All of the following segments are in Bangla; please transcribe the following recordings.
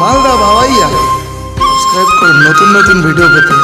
মালদা ভাবাইয়া সাবস্ক্রাইব করুন নতুন নতুন ভিডিও পেতে।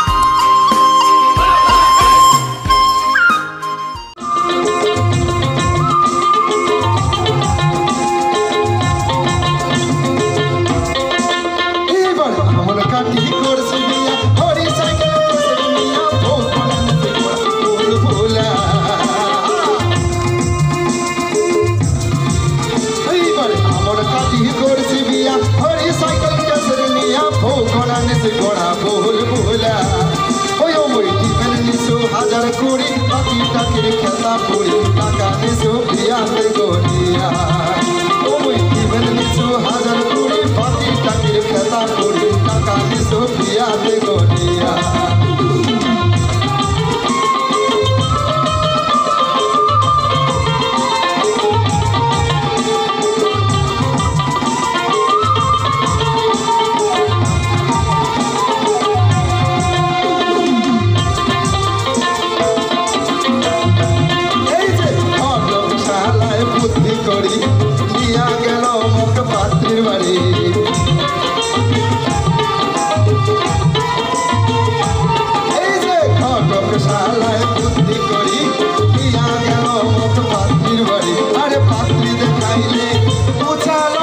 হাজার কুড়ি বাকি টাকির খেতা পুরি টাকা নিশো বিয়াতে গনিয়া ও মুই দিবেন নিশো হাজার কুড়ি বাকি টাকির খেতা পুরি টাকা নিশো বিয়াতে গনিয়া নিয়া গেল মুখ পাত্রীর বাড়ি এই যে ঘটক শালায় বুদ্ধি করি নিয়া গেল মুখ পাত্রীর বাড়ি আরে পাত্রী দেখাইলে উছালো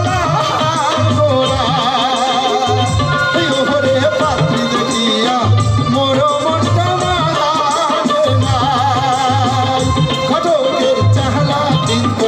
ওরে পাত্রী দেখিয়া মোর মনটা মারে নাই ঘটকের চাহলা চিন্তা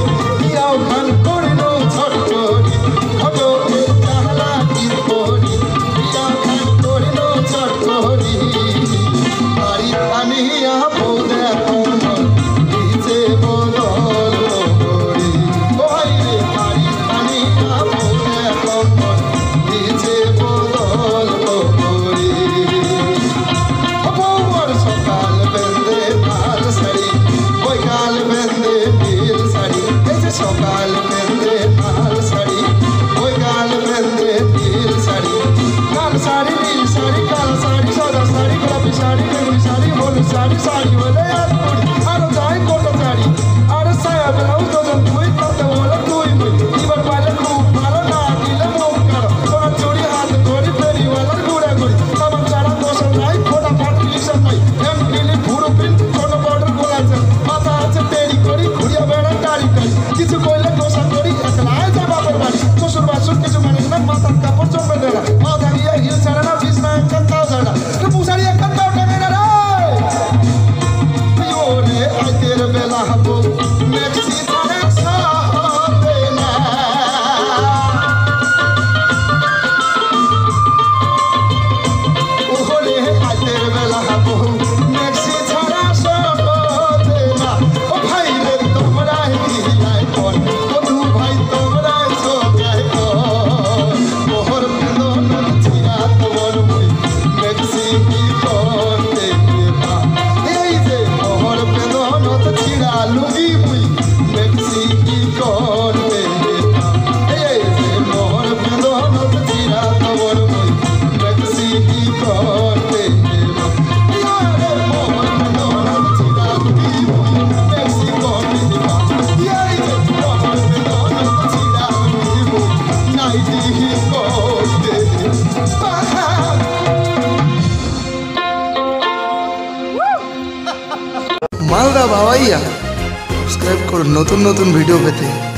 সকাল বেঁধে লাল শাড়ি ওই গাল বেঁধে নীল শাড়ি লাল শাড়ি নীল শাড়ি কাল শাড়ি সাদা শাড়ি গোলাপি শাড়ি বেগুনি শাড়ি হলুদ শাড়ি শাড়ি বলে আর কুড়ি আরো যাই কত শাড়ি আর সায়া ব্লাউজ দুজন তুই তাতে বলে তুই মুই এবার পাইলে খুব ভালো না দিলে মুখ কালো তোমার চুড়ি হাত ধরি ফেরিওয়ালার ঘুরে ঘুরি আমার চারা বসে নাই ফোটা ফাট টিউশন নাই এম ক্লিপ পুরো প্রিন্ট ছোট বর্ডার গোলা আছে মাথা আছে তেরি করি ঘুরিয়া বেড়া টাড়ি টাড়ি কিছু কইলে দোষা করি একলাই যা বাপের বাড়ি শ্বশুর বাসুর কিছু মানে না মাথার কাপড় জমে দেয় না মা দাঁড়িয়ে হিল ছাড়ে না বিছনা একটাও ছাড়ে না মুসারি একটাও টানে না রে ওরে আইতের বেলা হবো মেক্সি ছাড়ে সাথে না ওরে আইতের বেলা হবো মেক্সি ছাড়া সাথে না ও ভাই রে তোমরা হিলাই কোন বধু ভাই তোমরা সোজাই কোন মোহর বেদন ছিড়া তোমার মুই মেক্সি কি করতে পা এই যে মোহর বেদন ছিড়া লুঙ্গি মুই মেক্সি কি করতে পা এই যে মোহর বেদন ছিড়া তোমার মুই মেক্সি কি করতে পা ইয়ারে মোহর বেদন ছিড়া লুঙ্গি মুই মেক্সি করতে পা ইয়ারে যে মোহর বেদন ছিড়া লুঙ্গি মুই নাইটি করতে পা মালদা ভাবাইয়া সাবস্ক্রাইব করুন নতুন নতুন ভিডিও পেতে।